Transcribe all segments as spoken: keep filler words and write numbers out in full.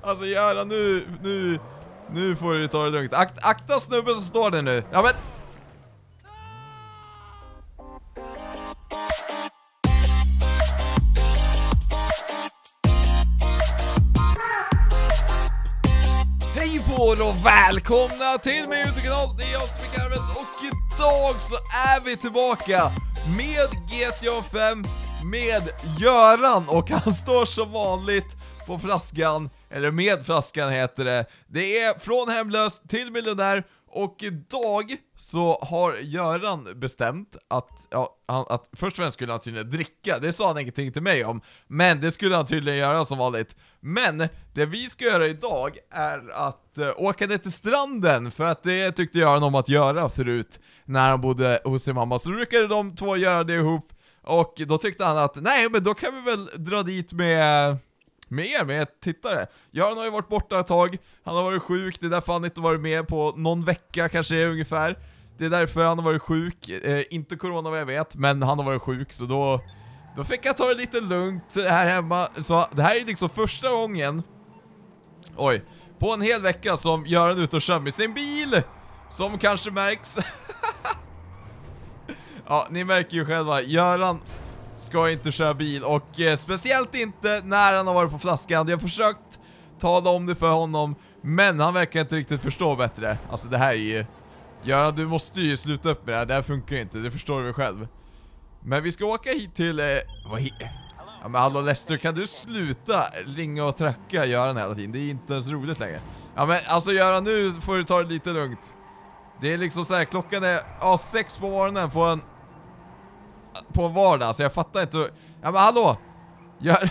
Alltså Göran, nu, nu, nu får du ta det lugnt. Akt, akta snubben som står där nu. Ja men... Hej på er och välkomna till min YouTube-kanal. Det är jag som är Karven och idag så är vi tillbaka med G T A fem med Göran. Och han står som vanligt på flaskan, eller med flaskan heter det. Det är från hemlös till miljonär. Och idag så har Göran bestämt att, ja, han, att först och främst skulle han tydligen dricka. Det sa han ingenting till mig om, men det skulle han tydligen göra som vanligt. Men det vi ska göra idag är att uh, åka ner till stranden. För att det tyckte Göran om att göra förut när han bodde hos sin mamma. Så då brukade de två göra det ihop. Och då tyckte han att nej, men då kan vi väl dra dit med... med er, med tittare. Göran har ju varit borta ett tag. Han har varit sjuk, det är därför han inte varit med på någon vecka kanske ungefär. Det är därför han har varit sjuk. eh, Inte corona vad jag vet, men han har varit sjuk. Så då, då fick jag ta det lite lugnt här hemma. Så det här är liksom första gången, oj, på en hel vecka som Göran ut och kör med sin bil. Som kanske märks. Ja, ni märker ju själva, Göran ska inte köra bil, och eh, speciellt inte när han har varit på flaskan. Jag har försökt tala om det för honom, men han verkar inte riktigt förstå bättre. Alltså det här är ju... Göran, du måste ju sluta upp med det här. Det här funkar inte, det förstår du själv. Men vi ska åka hit till... Eh, vad hit? Ja men hallå Lester, kan du sluta ringa och tracka Göran hela tiden? Det är inte ens roligt längre. Ja men alltså Göran, nu får du ta det lite lugnt. Det är liksom så här, klockan är ja, sex på morgonen på en... på en vardag, så jag fattar inte. Ja men hallå. Gör...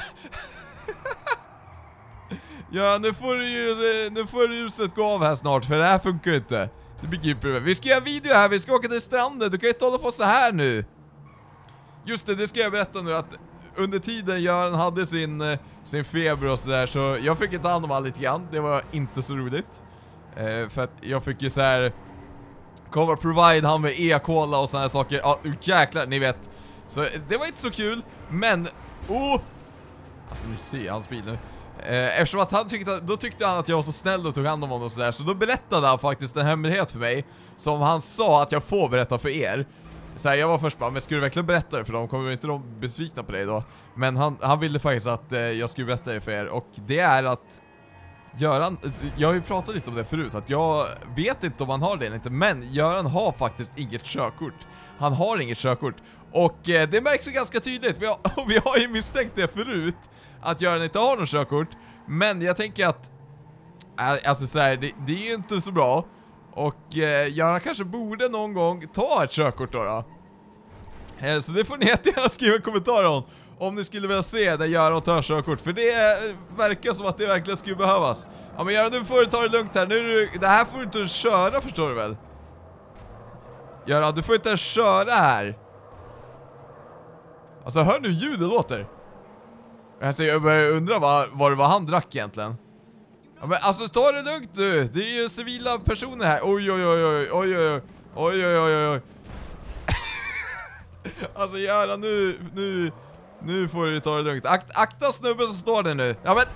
Ja, nu får du ju nu får ljuset gå av här snart, för det här funkar inte. Det begriper du. Vi ska göra video här, vi ska åka till stranden. Du kan ju inte hålla på så här nu. Just det, det ska jag berätta nu, att under tiden Göran hade sin sin feber och sådär, så jag fick ta hand om allt lite grann. Det var inte så roligt. Eh, för att jag fick ju så här cover provide han med e-cola och såna här saker. Ja, jäklar, ni vet. Så det var inte så kul, men oh, alltså ni ser hans bil nu. Eh, eftersom att han tyckte, då tyckte han att jag var så snäll och tog hand om honom och sådär. Så då berättade han faktiskt en hemlighet för mig, som han sa att jag får berätta för er. Så här, jag var först bara, men skulle du verkligen berätta det för dem? Kommer inte de besvikna på dig då? Men han, han ville faktiskt att eh, jag skulle berätta det för er. Och det är att Göran, jag har ju pratat lite om det förut, att jag vet inte om han har det eller inte, men Göran har faktiskt inget körkort. Han har inget körkort. Och eh, det märks ju ganska tydligt. Vi har, vi har ju misstänkt det förut, att Göran inte har någon körkort. Men jag tänker att äh, alltså så här, det, det är ju inte så bra. Och eh, Göran kanske borde någon gång ta ett körkort då, då. Eh, Så det får ni jättegärna skriva en kommentar om, om ni skulle vilja se där Göran tar körkort. För det eh, verkar som att det verkligen skulle behövas. Ja men Göran, nu får du ta det lugnt här. Nu, det här får du inte köra, förstår du väl? Göran, du får inte köra här. Alltså hör nu ljudet låter. Alltså jag börjar undra vad, vad det var han drack egentligen. Ja, men alltså ta det lugnt nu. Det är ju civila personer här. Oj oj oj oj oj oj oj oj oj oj. Alltså Göran, nu nu nu får du ta det lugnt. Akt, akta snubben som står där nu. Ja men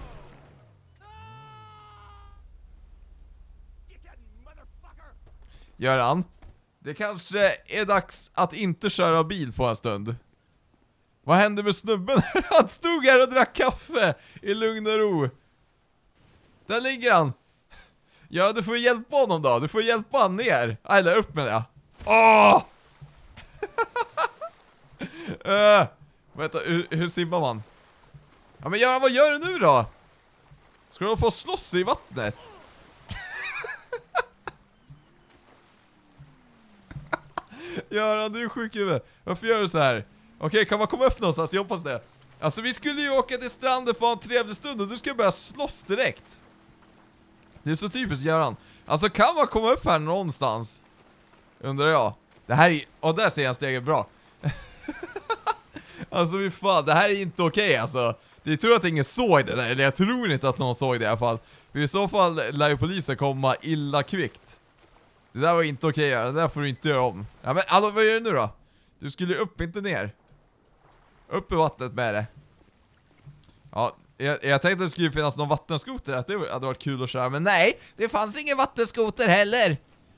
Göran, det kanske är dags att inte köra bil på en stund. Vad hände med snubben? Han stod här och drack kaffe i lugn och ro. Där ligger han. Ja, du får hjälpa honom då. Du får hjälpa han ner. Eller upp med det. Åh! uh, vänta, hur, hur simmar man? Ja men Göran, vad gör du nu då? Ska du få slåss i vattnet? Göran, du är sjuk i huvudet. Varför gör du så här? Okej, okay, kan man komma upp någonstans? Jag hoppas det. Alltså vi skulle ju åka till stranden för en trevlig stund, och du ska börja slåss direkt. Det är så typiskt Göran. Alltså kan man komma upp här någonstans? Undrar jag. Det här är... Och där ser jag steget bra. Alltså vi fan, det här är inte okej okay, alltså. Jag tror att ingen såg det där. Eller jag tror inte att någon såg det i alla fall. För i så fall lär ju polisen komma illa kvickt. Det där var inte okej okay, det där får du inte göra om. Ja men alltså, vad gör du nu då? Du skulle upp, inte ner. Upp i vattnet med det. Ja, jag, jag tänkte att det skulle finnas någon vattenskoter, att det hade varit kul att köra. Men nej, det fanns ingen vattenskoter heller.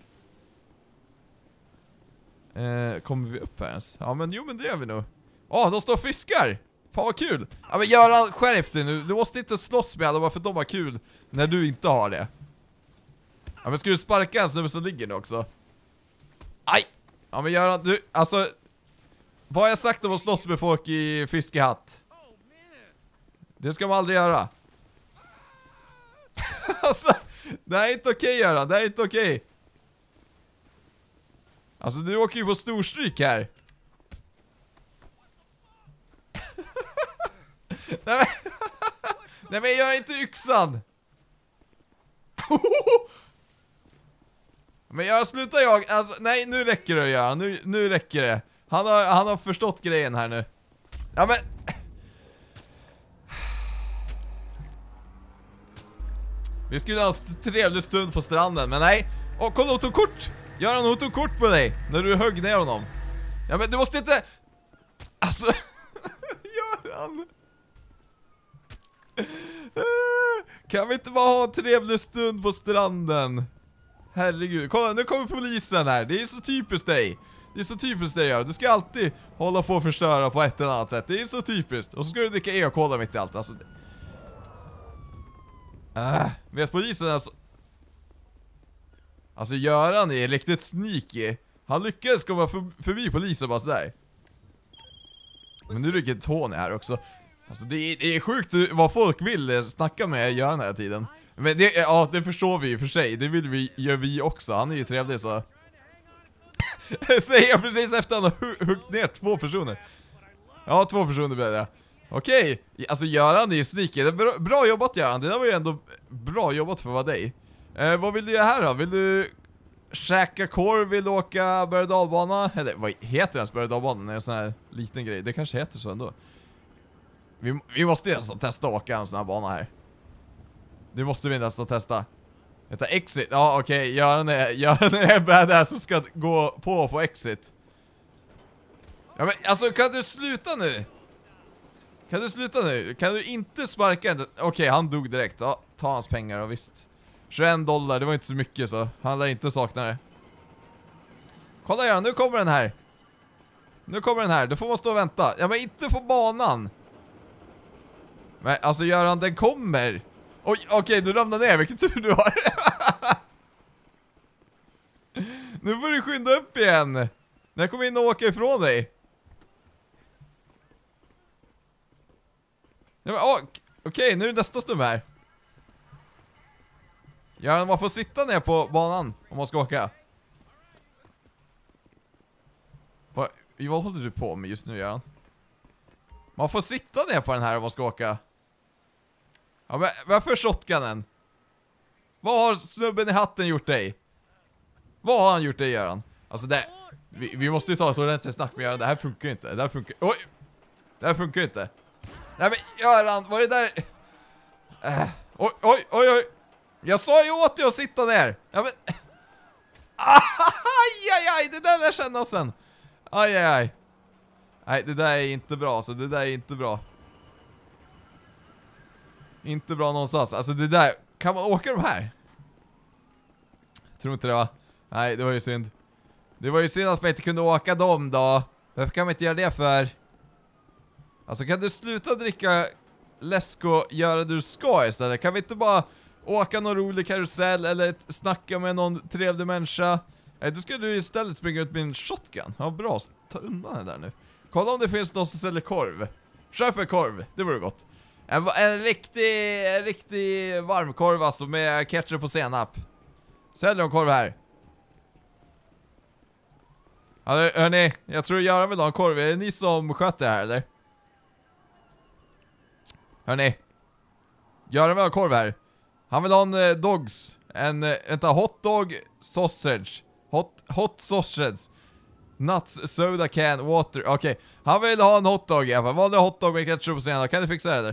Eh, kommer vi upp här ens? Ja men jo men det gör vi nog. Åh, oh, de står och fiskar. Fan vad kul. Ja men Göran, skärp dig nu. Du måste inte slåss med alla bara för att de har kul när du inte har det. Ja men ska du sparka en snubbe som ligger nu också? Aj! Ja men Göran, du, alltså vad har jag sagt om att slåss med folk i fiskehatt? Det ska man aldrig göra. Alltså, det här är inte okej Göran, det här är inte okej. Alltså du åker ju på storstryk här. Nej men, nej men gör inte yxan. Men jag slutar jag, alltså nej nu räcker det att göra, nu, nu räcker det. Han har, han har förstått grejen här nu. Ja men vi skulle ha en trevlig stund på stranden, men nej. Åh, kolla hon tog kort. Göran, hon tog kort på dig när du högg ner honom. Ja men du måste inte. Alltså Göran. Kan vi inte bara ha en trevlig stund på stranden? Herregud, kolla nu kommer polisen här. Det är så typiskt dig. Det är så typiskt dig Göran. Du ska alltid hålla på och förstöra på ett eller annat sätt. Det är så typiskt. Och så ska du dricka e-kola mitt i allt. Alltså äh, vet polisen alltså. Alltså Göran är riktigt sneaky. Han lyckades komma för, förbi polisen bara sådär. Men nu rycker Tony här också. Alltså det är, det är sjukt vad folk vill snacka med Göran den här tiden. Men det, ja, det förstår vi ju för sig. Det vill vi, gör vi också. Han är ju trevlig så. Säger jag precis efter att han har huggit ner två personer. Ja, två personer blev det. Okej, alltså Göran är ju sneaky. Det är bra, bra jobbat Göran. Det där var ju ändå bra jobbat för att vara dig. Eh, vad vill du göra här då? Vill du käka korv? Vill du åka berg- och dalbana? Eller vad heter den berg- och dalbanan? Det är en sån här liten grej. Det kanske heter så ändå. Vi, vi måste nästan testa att åka en sån här bana här. Det måste vi nästan testa. Detta exit. Ja okej, okay. Göran är, Göran är badass som ska gå på på exit. Ja men alltså kan du sluta nu? Kan du sluta nu? Kan du inte sparka? Okej, okay, han dog direkt. Ja, ta hans pengar och visst. tjugoen dollar, det var inte så mycket så. Han lär inte sakna det. Kolla Göran, nu kommer den här. Nu kommer den här, då får man stå och vänta. Ja men inte på banan. Men alltså Göran, den kommer. Oj, okej, okay, du ramlar ner, vilken tur du har. Nu får du skynda upp igen. När jag kommer in och åka ifrån dig. Ja, men, oh, okej, okay, nu är det nästa snubbe här. Göran, man får sitta ner på banan om man ska åka. Vad, vad håller du på med just nu, Göran? Man får sitta ner på den här om man ska åka. Ja, men varför shotgunnen? Vad har snubben i hatten gjort dig? Vad har han gjort dig, Göran? Alltså det, vi, vi måste ju ta så ordentligt snack med Göran. Det här funkar ju inte. Det här funkar. Oj. Det här funkar ju inte. Nej men Göran, vad är det där? Äh. Oj, oj, oj, oj. Jag sa ju åt dig att sitta ner. Ja men. Aj, aj, aj. Det där lär känna sen. Aj, aj, aj. Nej, det där är inte bra. Så det där är inte bra. Inte bra någonstans. Alltså det där. Kan man åka de här? Tror inte det va? Nej, det var ju synd. Det var ju synd att man inte kunde åka dem då. Varför kan man inte göra det för? Alltså kan du sluta dricka läsk och göra det du ska istället? Kan vi inte bara åka någon rolig karusell eller snacka med någon trevlig människa? Nej, då ska du istället springa ut med en shotgun. Ja, bra. Ta undan det där nu. Kolla om det finns någon som säljer korv. Köp en korv, det vore gott. En, en riktig, en riktig varmkorv alltså med ketchup och senap. Säljer de korv här? Ja, hörni, jag tror Göran vill ha en korv. Är det ni som sköter det här eller? Hörni, Göran vill ha en korv här. Han vill ha en eh, dogs. En, eh, vänta, hot dog sausage. Hot, hot sausage. Nuts, soda can, water. Okej, okay. Han vill ha en hotdog i alla fall. Vanlig hotdog med ketchup på senap. Kan du fixa det eller?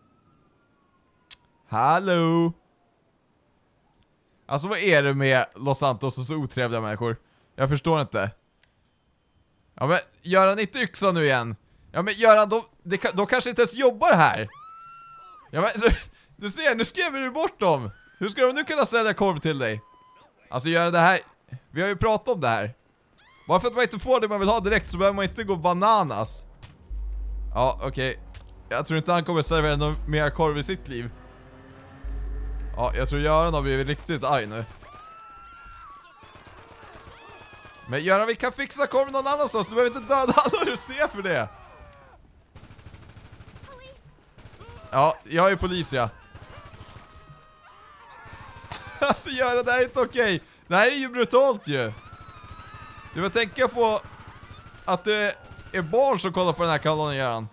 Hallå? Alltså vad är det med Los Santos och så otrevliga människor? Jag förstår inte. Ja men, Göran inte yxa nu igen. Ja men Göran, de, de, de kanske inte ens jobbar här. Ja men du, du ser, nu skrämmer du bort dem. Hur ska de nu kunna sälja korv till dig? Alltså göra det här. Vi har ju pratat om det här. Bara för att man inte får det man vill ha direkt så behöver man inte gå bananas. Ja, okej. Okay. Jag tror inte han kommer servera någon mer korv i sitt liv. Ja, jag tror Göran har blivit riktigt arg nu. Men Göran, vi kan fixa korv någon annanstans. Du behöver inte döda alla du ser för det. Ja, jag är polis, ja. Alltså Göran, det här är inte okej. Det här är ju brutalt ju. Du får tänka på att det är barn som kollar på den här kanalen, Göran.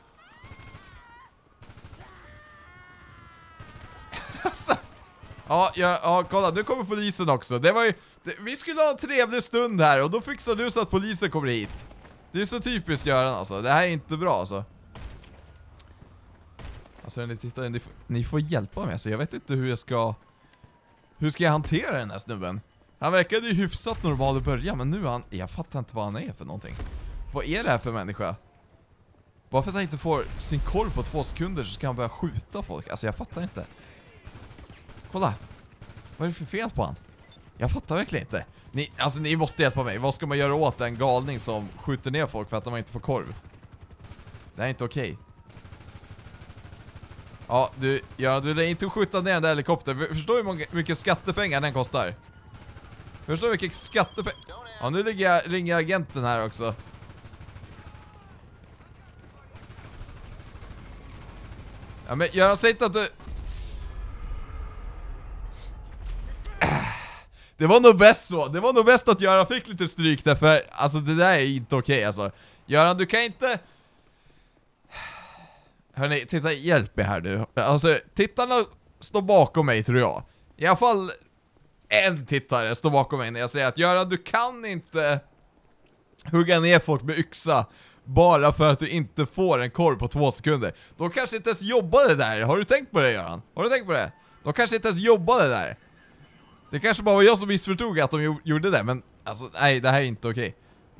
Alltså. Ja, ja, ja, kolla, nu kommer polisen också. Det var ju, det, vi skulle ha en trevlig stund här och då fixar du så att polisen kommer hit. Det är så typiskt Göran alltså. Det här är inte bra alltså. Alltså ni tittar, ni, ni får hjälpa mig så jag vet inte hur jag ska. Hur ska jag hantera den här snubben? Han verkade ju hyfsat normal i början, men nu han, jag fattar inte vad han är för någonting. Vad är det här för människa? Bara för att han inte får sin korv på två sekunder så ska han börja skjuta folk. Alltså jag fattar inte. Kolla. Vad är det för fel på han? Jag fattar verkligen inte. Ni, alltså ni måste hjälpa mig. Vad ska man göra åt en galning som skjuter ner folk för att de inte får korv? Det här är inte okej. Ja, du, ja, du lär inte skjuta ner den där helikoptern. Förstår du hur mycket skattepengar den kostar? Förstår du vilket skattepengar? Ja, nu ligger jag, ringer agenten här också. Ja, men Göran, säg inte att du... Det var nog bäst så. Det var nog bäst att Göran fick lite stryk där, för alltså det där är inte okej okay, alltså. Göran, du kan inte... Hörrni, titta, hjälp mig här nu. Alltså, tittarna står bakom mig tror jag. I alla fall en tittare står bakom mig när jag säger att Göran, du kan inte hugga ner folk med yxa bara för att du inte får en korv på två sekunder. De kanske inte ens jobbade där. Har du tänkt på det, Göran? Har du tänkt på det? De kanske inte ens jobbade där. Det kanske bara var jag som missförstod att de gjorde det, men alltså, nej, det här är inte okej.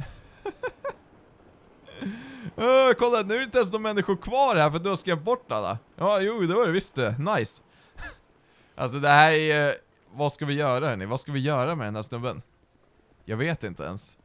Uh, kolla, nu är det inte ens de människor kvar här för du har skrämt bort alla. Ja, jo, det var det visst det. Nice. Alltså det här är... Uh, vad ska vi göra hörni? Vad ska vi göra med den här snubben? Jag vet inte ens.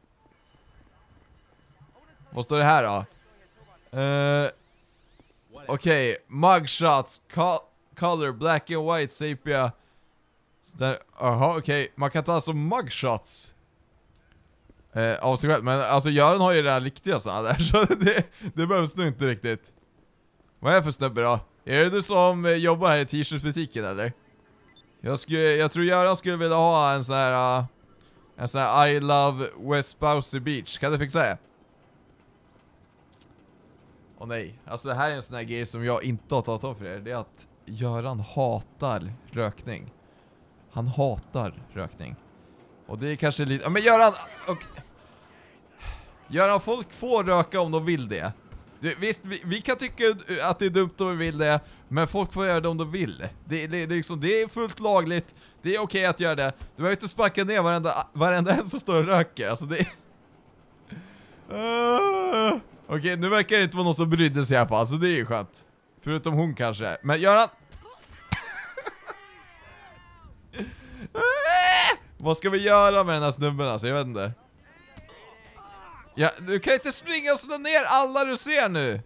Vad står det här då? Uh, Okej, okay. Mugshots, co color, black and white, sepia. Jaha, okej. Okay. Man kan ta alltså mugshots. Eh, av sig själv. Men alltså Göran har ju det här riktiga sådana där. Så det, det behövs nog inte riktigt. Vad är det för snubbe då? Är det du som eh, jobbar här i t-shirtsbutiken eller? Jag, skulle, jag tror Göran skulle vilja ha en sån här uh, en sån här I love West Bousey Beach. Kan du fixa det? Åh nej. Alltså det här är en sån här grej som jag inte har tagit av för er. Det är att Göran hatar rökning. Han hatar rökning. Och det är kanske lite... Ja, men Göran... Okay. Göran, folk får röka om de vill det. Du, visst, vi, vi kan tycka att det är dumt om vi vill det. Men folk får göra det om de vill. Det, det, det, är, liksom, det är fullt lagligt. Det är okej okay att göra det. Du behöver inte sparka ner varenda, varenda en som står och röker. Alltså det... Uh, okej, okay, nu verkar det inte vara någon som brydde sig i alla fall. Så det är ju skönt. Förutom hon kanske. Men Göran... Vad ska vi göra med den här snubben alltså? Jag vet inte. Ja, du kan inte springa och slå ner alla du ser nu.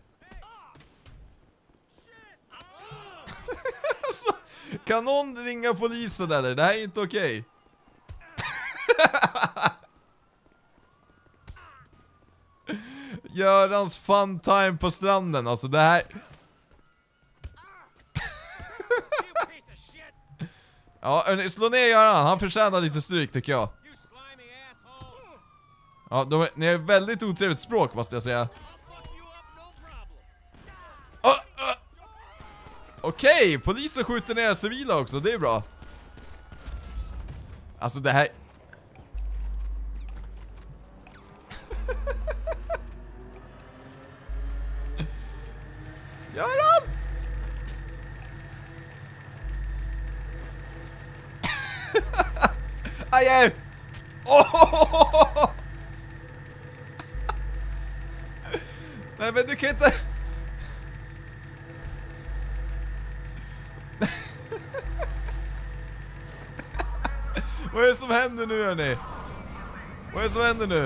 Alltså, kan någon ringa polisen eller? Det här är inte okej. Görans fun time på stranden. Alltså det här... Ja, slå ner Göran. Han förtjänar lite stryk tycker jag. Ja, de är, ni är väldigt otrevligt språk måste jag säga. Oh, oh. Okej, okay, polisen skjuter ner civila också. Det är bra. Alltså det här... Göran! Aj, aj! Oh! Nej men du kan inte... Vad är det som händer nu, hörni? Vad är det som händer nu?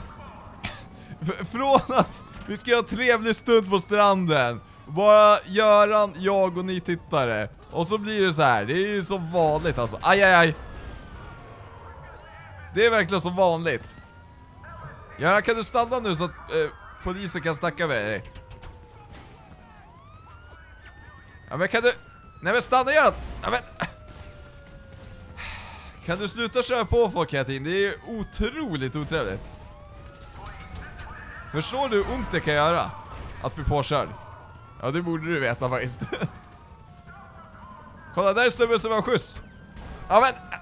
Från att vi ska ha en trevlig stund på stranden, bara Göran, jag och ni tittare, och så blir det så här. Det är ju så vanligt alltså. Aj, aj, aj. Det är verkligen så vanligt. Göran, kan du stanna nu så att eh, polisen kan snacka med dig? Ja, men kan du... Nej, men stanna, Göran! Ja, men... Kan du sluta köra på folk hela tiden? Det är ju otroligt otrevligt. Förstår du hur ont det kan göra att bli påkörd? Ja, det borde du veta faktiskt. Kolla, där är snubben som har skjuts. Ja, men...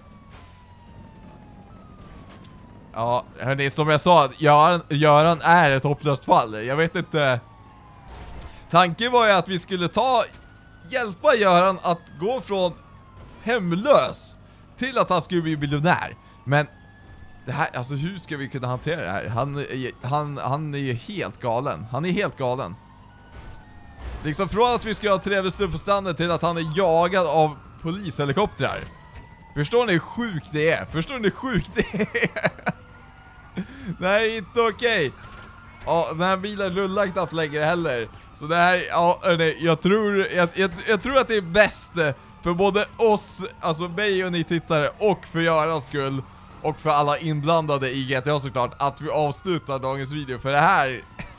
Ja, hörni, som jag sa, Göran, Göran är ett hopplöst fall. Jag vet inte... Tanken var ju att vi skulle ta... Hjälpa Göran att gå från hemlös till att han skulle bli miljonär. Men... Det här, alltså hur ska vi kunna hantera det här? Han, han, han är ju helt galen. Han är helt galen. Liksom från att vi ska ha trevlig stund på stranden till att han är jagad av polishelikoptrar. Förstår ni hur sjukt det är? Förstår ni hur sjukt det är? Det här är inte okej. Ja, den här bilen rullar knappt längre heller. Så det här, ja, hörni, jag tror, jag, jag, jag tror att det är bäst för både oss, alltså mig och ni tittare, och för Görans skull, och för alla inblandade i G T A såklart, att vi avslutar dagens video. För det här...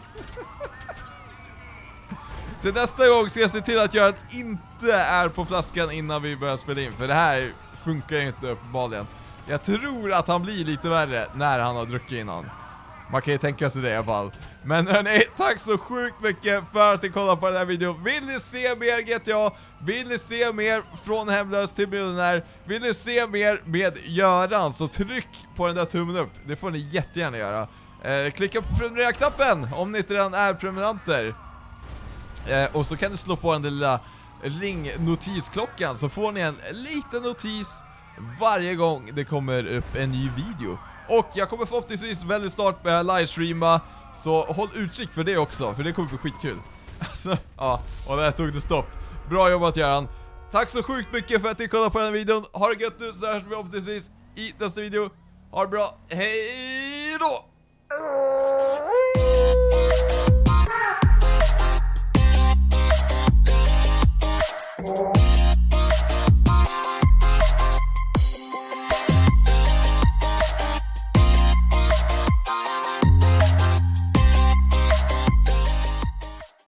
Till nästa gång ska jag se till att Göran inte är på flaskan innan vi börjar spela in. För det här funkar ju inte uppenbarligen. Jag tror att han blir lite värre när han har druckit innan. Man kan ju tänka sig det i alla fall. Men hörni, tack så sjukt mycket för att ni kollade på den här videon. Vill ni se mer G T A? Vill ni se mer från hemlös till miljonär? Vill ni se mer med Göran? Så tryck på den där tummen upp. Det får ni jättegärna göra. Eh, klicka på prenumerera-knappen om ni inte redan är prenumeranter. Eh, och så kan du slå på den lilla ringnotisklockan, så får ni en liten notis varje gång det kommer upp en ny video. Och jag kommer förhoppningsvis väldigt snart börja livestreama, så håll utkik för det också, för det kommer bli skitkul. Alltså, ja, och där tog det stopp. Bra jobbat Göran. Tack så sjukt mycket för att ni kollade på den här videon. Ha det gött nu, så hörs vi förhoppningsvis i nästa video. Ha det bra, hej då!